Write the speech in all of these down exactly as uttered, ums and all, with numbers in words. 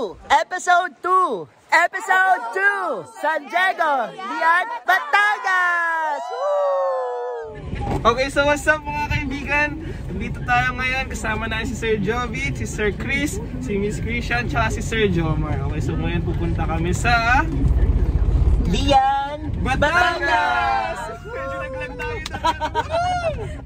two! Episode two! Episode two! San Diego, Lian, Batangas! Woo! Okay, so what's up mga kaibigan? Dito tayo ngayon, kasama na si Sir Jovi, si Sir Chris, si Miss Christian, tsaka si Sir Jomar. Okay, so ngayon pupunta kami sa Lian, Batangas! Medyo naglag tayo tayo.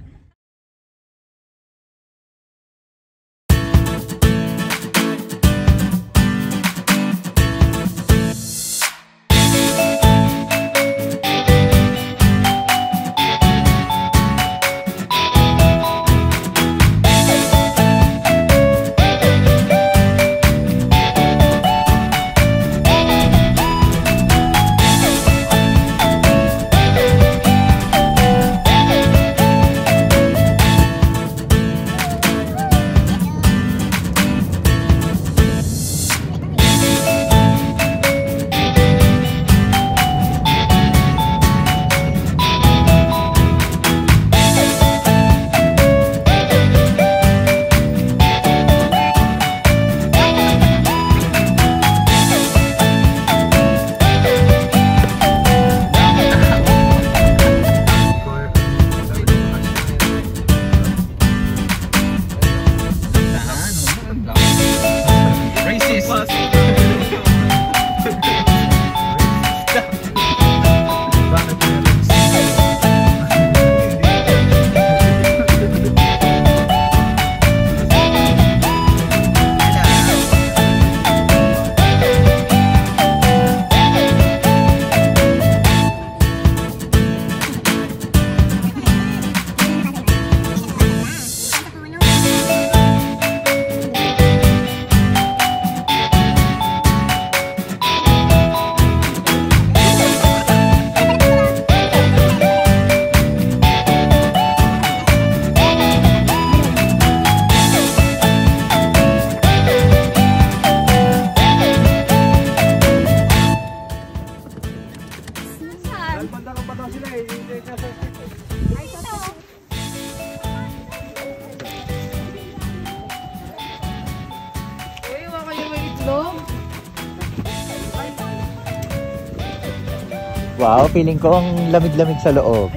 Wow, feeling ko ang lamig-lamig sa loob.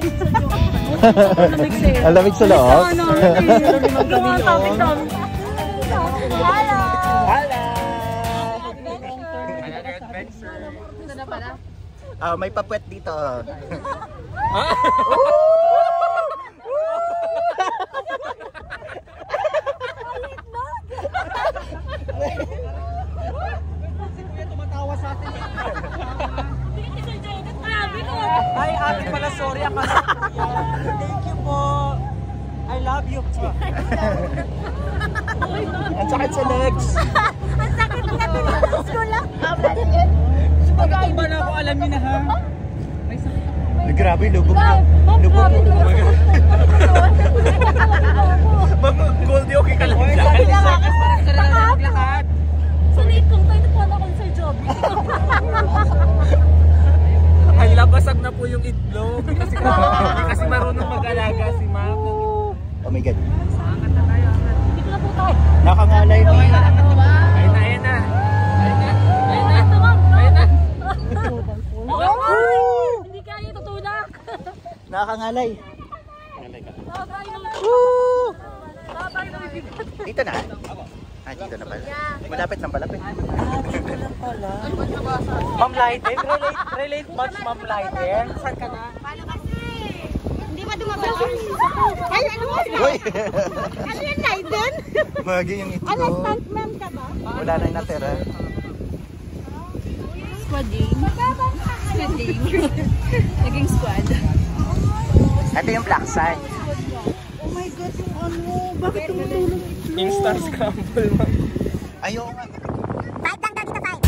Ang lamig sa loob. Ah, may papuwet dito. Hi, ate pala, sorry ako. Thank you po. I love you. Ang sakit sa legs. Ang sakit ng katulog ko lang. Pag ba na ako, alam niyo na ha? Grabe, lubog na. Lubog na. Mama, Goldie, okay ka lang dyan? Lahat. Sunit kong tayo na po ako sa job. Ay, labasag na po yung itlog. Kasi, kasi marunong mag-alaga si Ma'am. Oh my God. Angat na tayo, angat. Dito na po tayo. Nakangalay din. Ayun na, ayun na. Ayun na, ayun na. Ayun na. Hindi kaya tutunak. Nakangalay. Woo! Dito na. Ah, dito na pala. Malapit lang pala. Ma'am Lighten, relate, relate much Ma'am Lighten. Saan ka na? Paano kasi? Hindi ba dumabas? Ay, ano mo? Uy! Ano yan, Leiden? Magi yung Ano, itlog. stuntman ka ba? Wala na yung natira. Squading. Squading. Naging squad. Ito yung black sand. Oh my God, yung ano? Bakit tumutulong? Instant scramble, ma'am. Ayaw nga. Five lang daw dito, five.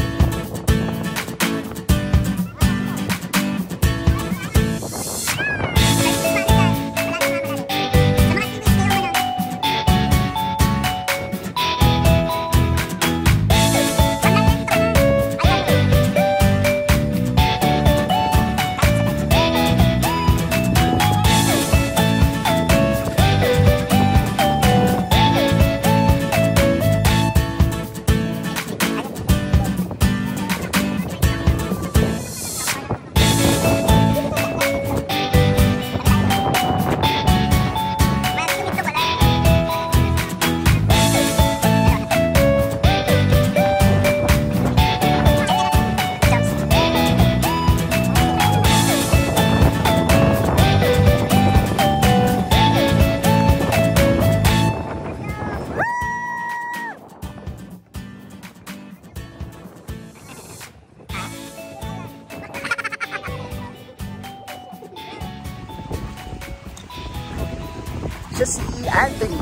siya si Anthony.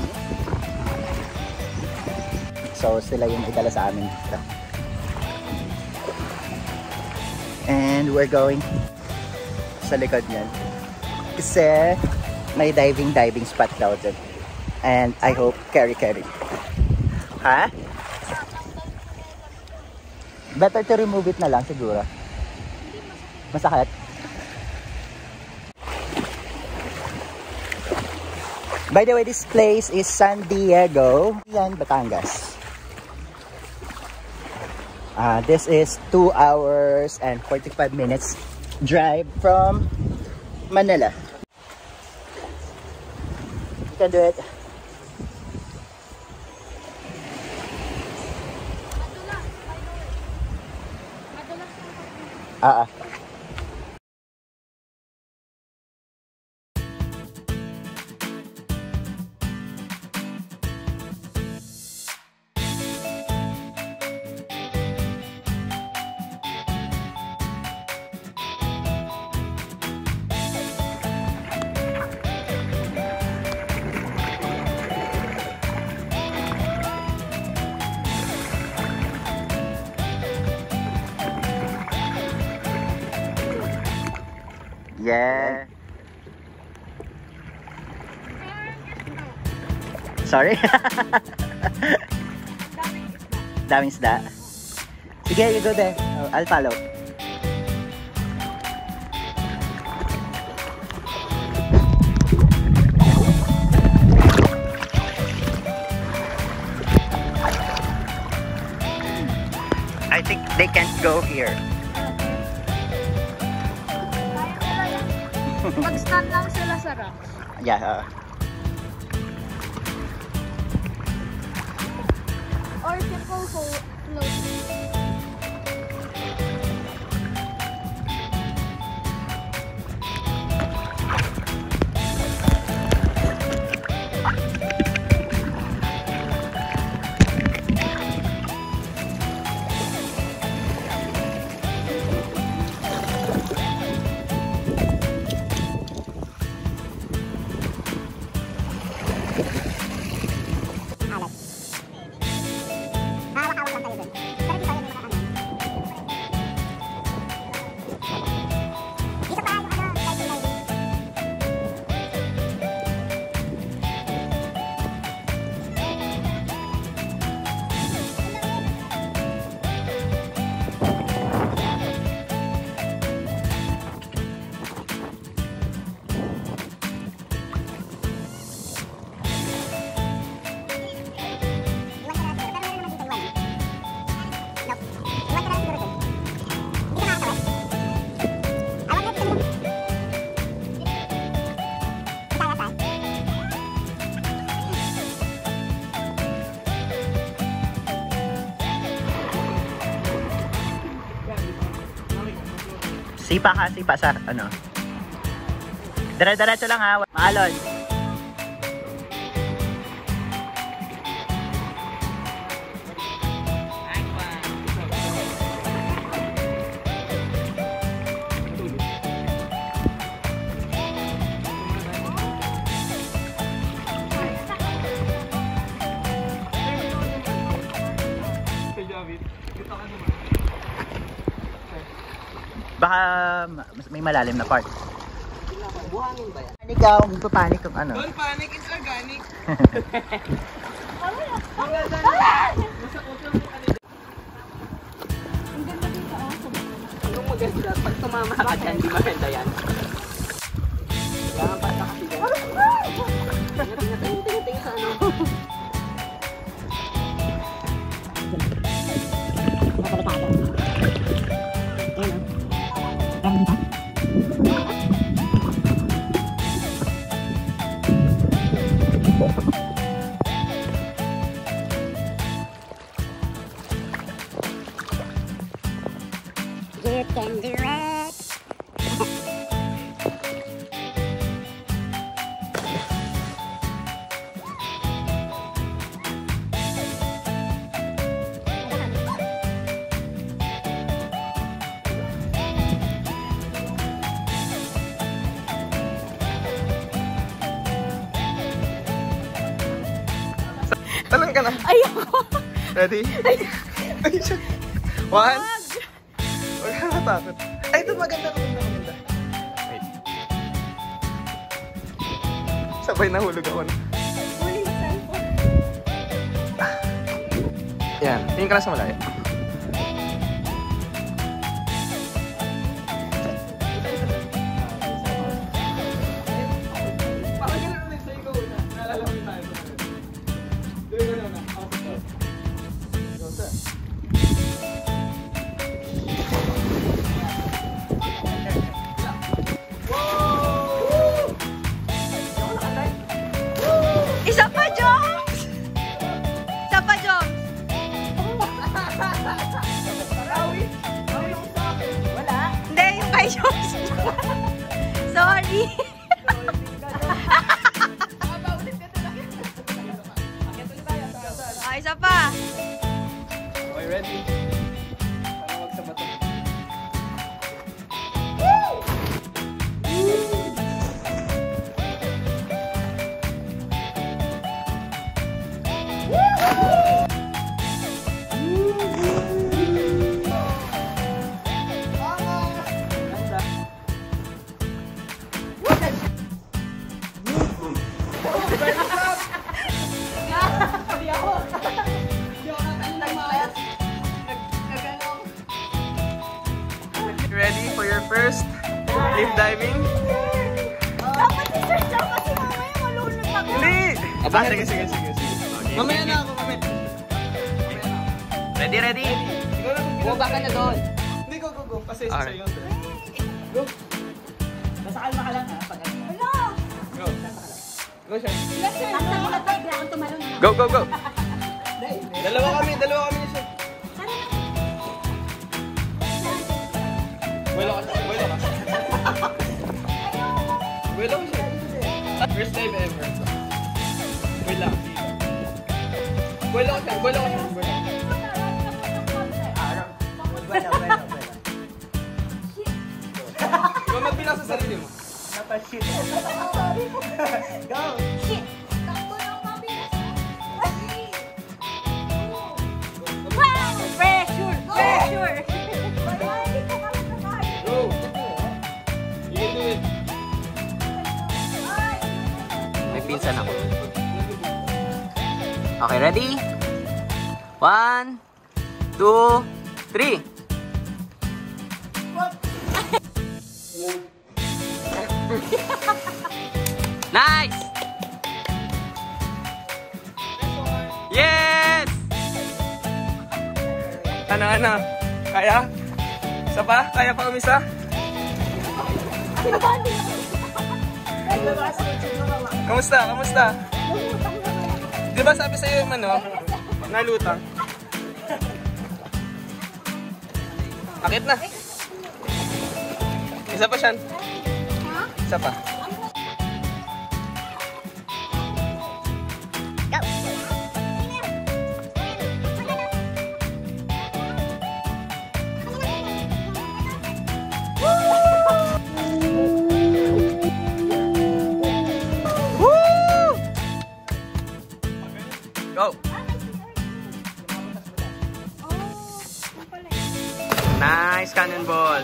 So, sila yung idala sa amin dito. And we're going sa likod niyan. Kasi may diving diving spot daw dyan. And I hope carry-carry. Ha? Better to remove it na lang siguro. Masakit? By the way, this place is San Diego, yan, Batangas. Uh, this is two hours and forty-five minutes drive from Manila. You can do it. Ah, uh, uh. Yeah. Sorry? Daming isda. Sige, you go there. Oh, I'll follow. I think they can't go here. Mag-stand lang sila sa rocks. Yeah. Uh, Or simple floating. Sipa ka, sipa sa ano. Dire-diretso lang ha, maalon. Baka may malalim na part. Buhangin ba yan? Panic ka, huwag papanik kung ano. Don't panic, it's organic. Anong maganda? Pag tumama ka dyan, di maganda yan. Kailangan pa sa kasi dyan. Tingin-tingin sa ano. You can do it. Talon ka na. Ayoko. Ready? One. Huwag ka natakot. Ay, ito maganda, maganda, maganda. Wait. Sabay nahulog ako na. Huling cellphone. Yan, tingin ka lang sa malayo. Isa pa, Joms! Isa pa, Joms! Wala? Hindi, yung kay Joms. Sorry. Ah, isa pa. Okay, ready? Ano wag sa bato? Ready for your first cliff diving? Dapat si Sir Joms kasi mamaya malulog ako. Hindi! Aba, sige, sige, sige. sige. Mamaya na ako, mamaya. Ready, ready? Bumaba ka na doon. Hindi, go, go, go. Kasi sa Alright. sa'yo. Go. Nasa kalma ka lang ha. Pag ano. Wala. Go. Go siya. Ang naglatag lang tumalon na. Go, go, go. Dalawa kami, dalawa kami siya. Buelo ka siya, buelo ka. Buelo ka siya. First dive ever. Wait lang. Buelo ka siya, buelo ka siya. Buelo. Bueno, bueno, bueno. Ikaw magbilang sa sarili mo. Napashit. Go! Shit! Takbo lang mabilis. Wow! Pressure! Pressure! Go! You can do it. May pinsan ako. Okay, ready? One, two, three. Nice! Yes! Ano, ano? Kaya? Isa pa? Kaya pa umisa? Kamusta? Kamusta? Di ba sabi sa'yo yung ano? Nalutang? Akit na. Isa pa siyan. Isa pa. Go! Nice cannonball!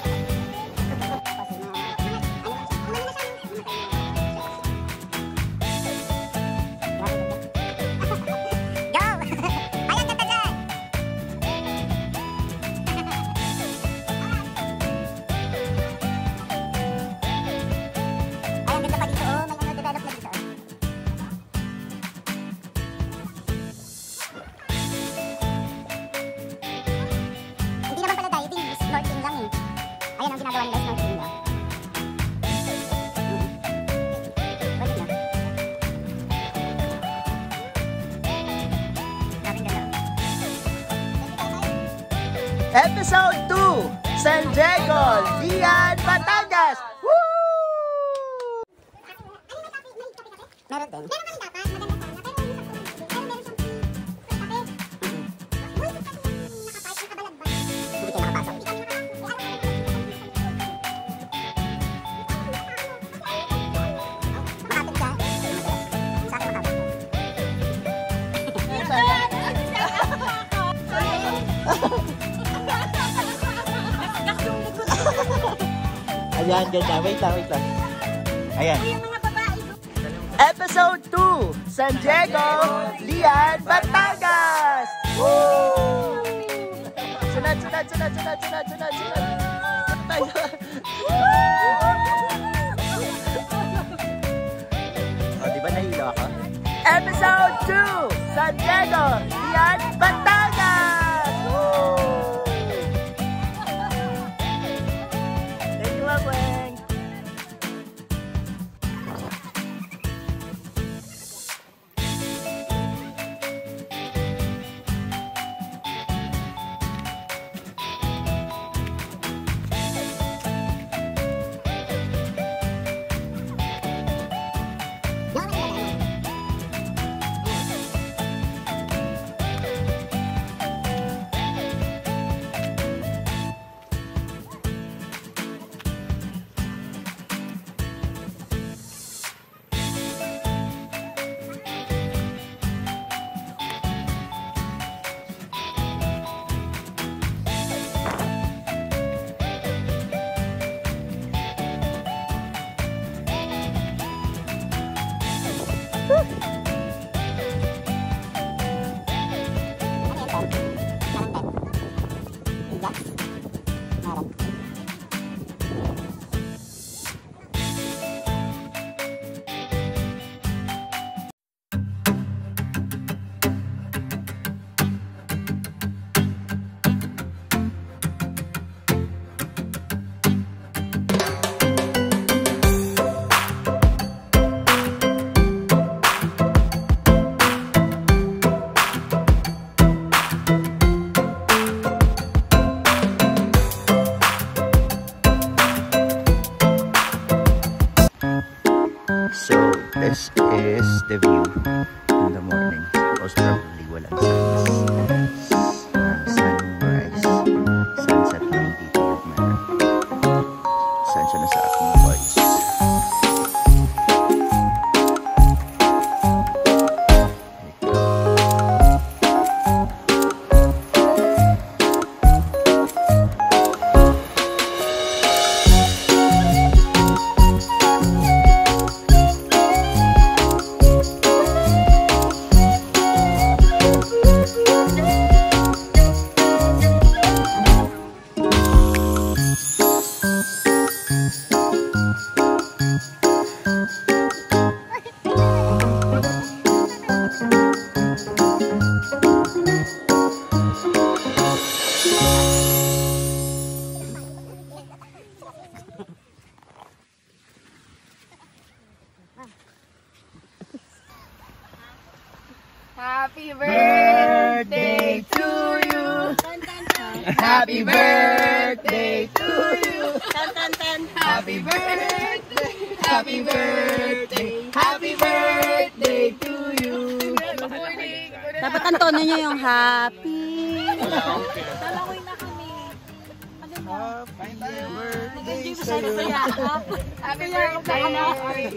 Episode two, San Diego, Lian, Batangas! Woo! Meron din. Meron kami dapat, maganda sana. Pero yung pero meron siyang free. Tapos, bullshit kasi yung nakapark, nakabalagban. Hindi kayo nakapasok. Hindi kami nakapasok. Makapit ka? Sa akin makapit. Ayan, ganda. Wait lang, wait lang. Ayan. Yung mga babae. Episode two, San Diego, Lian, Batangas! Woo! Sunod, sunod, sunod, sunod, sunod, sunod, sunod. Oh, di ba nahilo ako? Episode two, San Diego, Lian, Batangas! Woo! Thank you, Weng. So, this is the view in the morning. Most probably walang sunrise. Uh, sunrise. Sunset lang dito yung meron. Sensya na sa aking voice. Happy birthday to you. Happy birthday to you. Tan tan tan. Happy birthday. Happy birthday. Happy birthday to you. Dapat ang tono nyo yung happy. Talawin na kami. Happy birthday Nag-enjoy mo sa yakap. Happy birthday.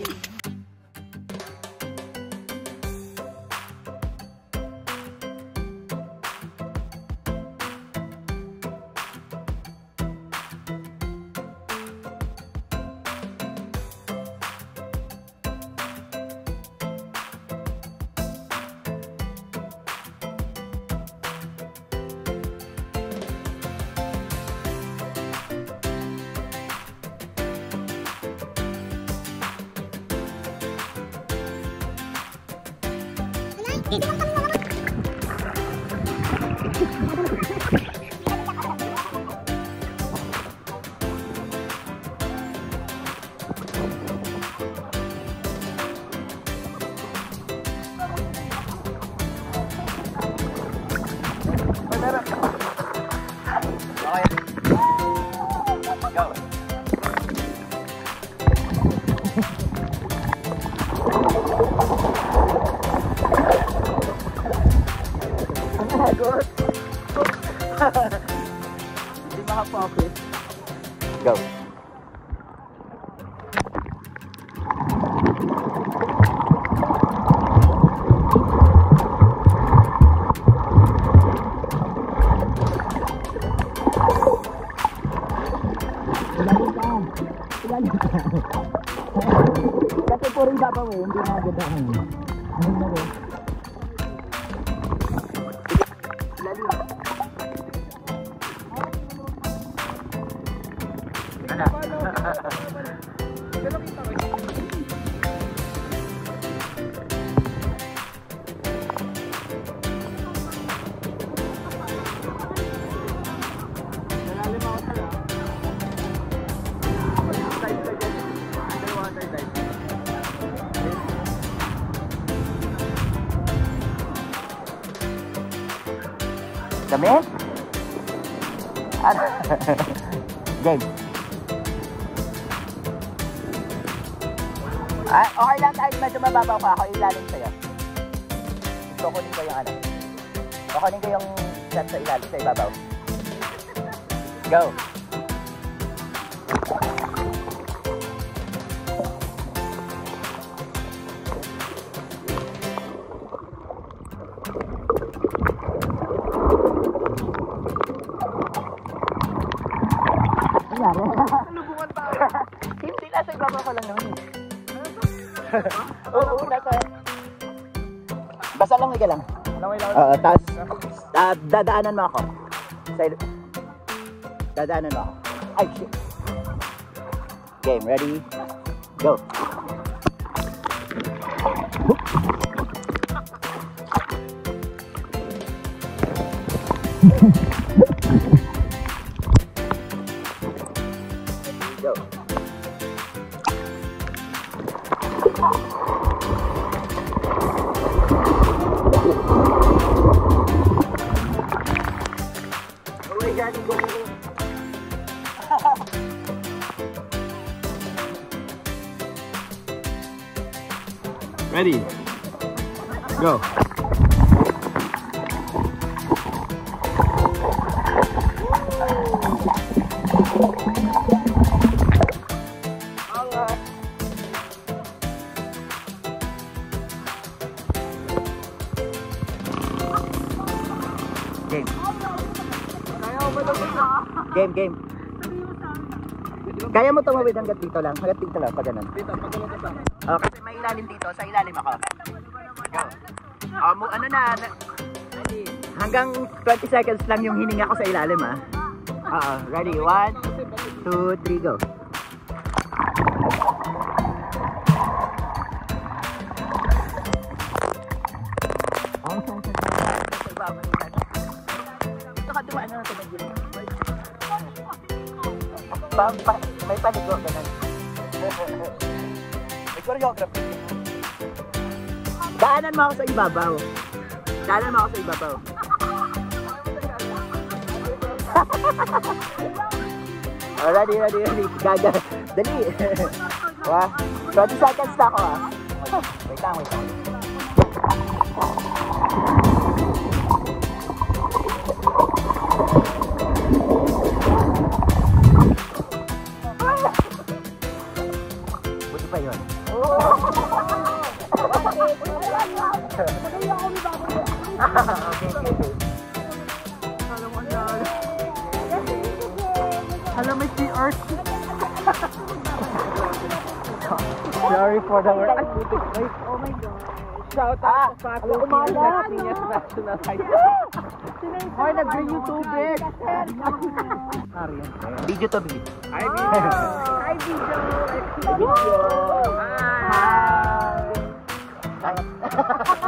ilalim. Kasi puro yung babaw eh, hindi na agadahan. Ano na rin? Ilalim. Dami? Ano? Game. Ah, okay lang kahit medyo mababaw ka ako, ilalim sa'yo. Gusto ko din ko yung ano. Kukunin ko yung shot sa ilalim, sa ibabaw. Go! Nalubungan tayo. Hindi, nasa ibabaw ko lang naman eh. Oo, nasa... Basta lang ka lang. Oo, tapos uh, dadaanan mo ako. Sa- dadaanan mo ako. Ay, shit. Game, ready? Go. Go. Ready? Go. Game. Game, game. Kaya mo tumawid hanggat dito lang. Hanggat dito lang, pag ganun. Dito, pagulong ka. Oh, kasi may ilalim dito. Sa ilalim ako. Go. Oh, mo, ano na, na. Hanggang twenty seconds lang yung hininga ko sa ilalim, ah. Oo, ready? one, two, three, go. Ang saan sa sa ibabaw ng ilalim. Dito ka dumaan na sa medyo. Pa, pa, may paligo ka na. May choreography. Daanan mo ako sa ibabaw. Daanan mo ako sa ibabaw. Oh, ready, ready, ready. Gaga. Dali. Wow. twenty seconds na ako ah. Wait lang, wait lang. Buti pa yun. Okay, okay, okay. Alam mo si Earth. Sorry for the word. Oh my God. Shout out sa Paco Piñas National High School. Hoy, nag-bring yung tubig. Video to, video. Hi, video. Hi, video. Video. Hi. Hi.